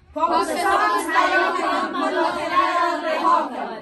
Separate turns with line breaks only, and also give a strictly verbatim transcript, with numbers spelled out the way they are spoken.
پاک و صاف از حیات مداخله را رها کنید.